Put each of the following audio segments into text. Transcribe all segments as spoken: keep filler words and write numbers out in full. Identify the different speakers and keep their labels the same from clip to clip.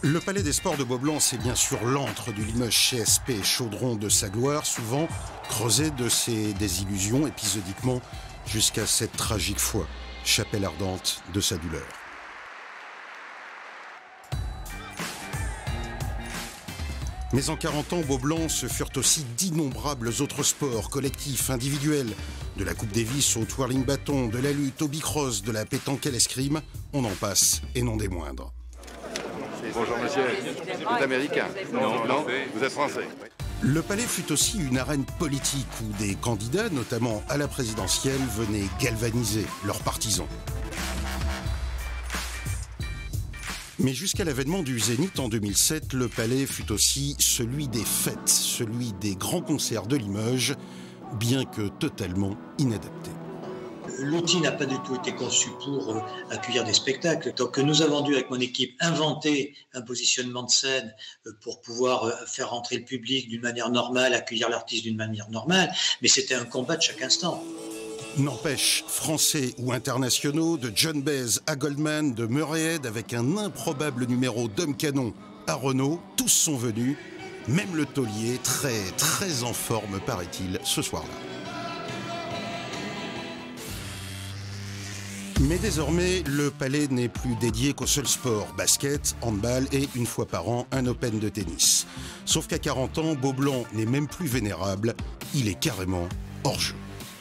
Speaker 1: Le Palais des Sports de Beaublanc, c'est bien sûr l'antre du Limoges C S P, chaudron de sa gloire, souvent creusé de ses désillusions épisodiquement jusqu'à cette tragique fois, chapelle ardente de sa douleur. Mais en quarante ans, Beaublanc, ce furent aussi d'innombrables autres sports, collectifs, individuels, de la Coupe Davis au twirling bâton, de la lutte au bicross, de la pétanque à l'escrime, on en passe et non des moindres.
Speaker 2: Bonjour monsieur, vous êtes américain? Non, non, vous êtes français.
Speaker 1: Le palais fut aussi une arène politique où des candidats, notamment à la présidentielle, venaient galvaniser leurs partisans. Mais jusqu'à l'avènement du Zénith en deux mille sept, le palais fut aussi celui des fêtes, celui des grands concerts de Limoges, bien que totalement inadapté.
Speaker 3: L'outil n'a pas du tout été conçu pour euh, accueillir des spectacles. Donc nous avons dû, avec mon équipe, inventer un positionnement de scène euh, pour pouvoir euh, faire rentrer le public d'une manière normale, accueillir l'artiste d'une manière normale. Mais c'était un combat de chaque instant.
Speaker 1: N'empêche, français ou internationaux, de John Baez à Goldman, de Murray Head avec un improbable numéro d'homme canon à Renault, tous sont venus, même le taulier, très très en forme paraît-il ce soir-là. Mais désormais, le palais n'est plus dédié qu'au seul sport, basket, handball et une fois par an, un open de tennis. Sauf qu'à quarante ans, Beaublanc n'est même plus vénérable, il est carrément hors jeu.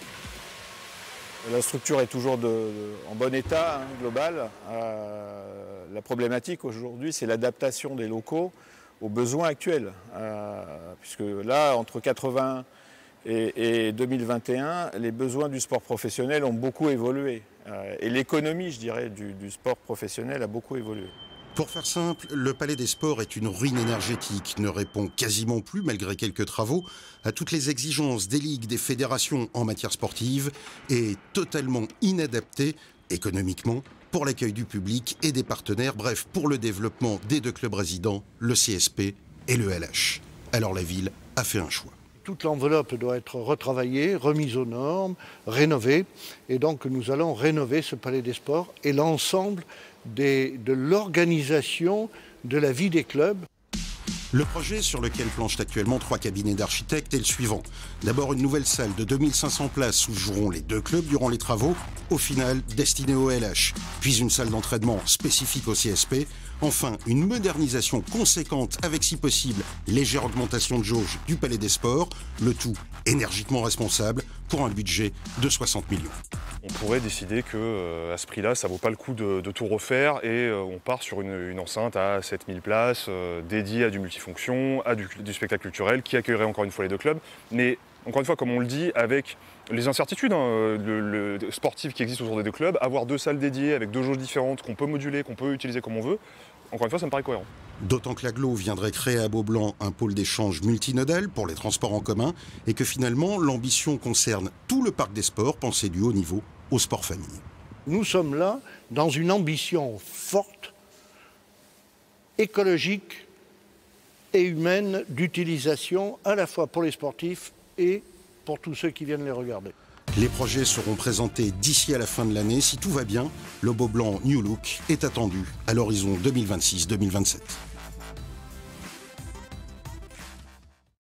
Speaker 4: La structure est toujours de, de, en bon état, hein, global. Euh, la problématique aujourd'hui, c'est l'adaptation des locaux aux besoins actuels. Euh, puisque là, entre quatre-vingts et, et deux mille vingt et un, les besoins du sport professionnel ont beaucoup évolué. Euh, et l'économie, je dirais, du, du sport professionnel a beaucoup évolué.
Speaker 1: Pour faire simple, le Palais des Sports est une ruine énergétique, ne répond quasiment plus, malgré quelques travaux, à toutes les exigences des ligues, des fédérations en matière sportive et est totalement inadapté économiquement pour l'accueil du public et des partenaires, bref, pour le développement des deux clubs résidents, le C S P et le L H. Alors la ville a fait un choix.
Speaker 5: Toute l'enveloppe doit être retravaillée, remise aux normes, rénovée. Et donc nous allons rénover ce Palais des Sports et l'ensemble des, de l'organisation de la vie des clubs.
Speaker 1: Le projet sur lequel planchent actuellement trois cabinets d'architectes est le suivant. D'abord une nouvelle salle de deux mille cinq cents places où joueront les deux clubs durant les travaux, au final destinée au L H. Puis une salle d'entraînement spécifique au C S P. Enfin, une modernisation conséquente avec, si possible, légère augmentation de jauge du Palais des Sports. Le tout énergiquement responsable pour un budget de soixante millions.
Speaker 6: On pourrait décider qu'à euh, ce prix-là, ça ne vaut pas le coup de, de tout refaire et euh, on part sur une, une enceinte à sept mille places, euh, dédiée à du multifonction, à du, du spectacle culturel, qui accueillerait encore une fois les deux clubs. Mais encore une fois, comme on le dit, avec les incertitudes hein, le, le sportives qui existent autour des deux clubs, avoir deux salles dédiées avec deux jauges différentes qu'on peut moduler, qu'on peut utiliser comme on veut, encore une fois, ça me paraît cohérent.
Speaker 1: D'autant que l'Aglo viendrait créer à Beaublanc un pôle d'échange multinodal pour les transports en commun et que finalement, l'ambition concerne tout le parc des sports, pensé du haut niveau au sport famille.
Speaker 5: Nous sommes là dans une ambition forte, écologique et humaine d'utilisation à la fois pour les sportifs et pour tous ceux qui viennent les regarder.
Speaker 1: Les projets seront présentés d'ici à la fin de l'année. Si tout va bien, le Beaublanc New Look est attendu à l'horizon deux mille vingt-six deux mille vingt-sept.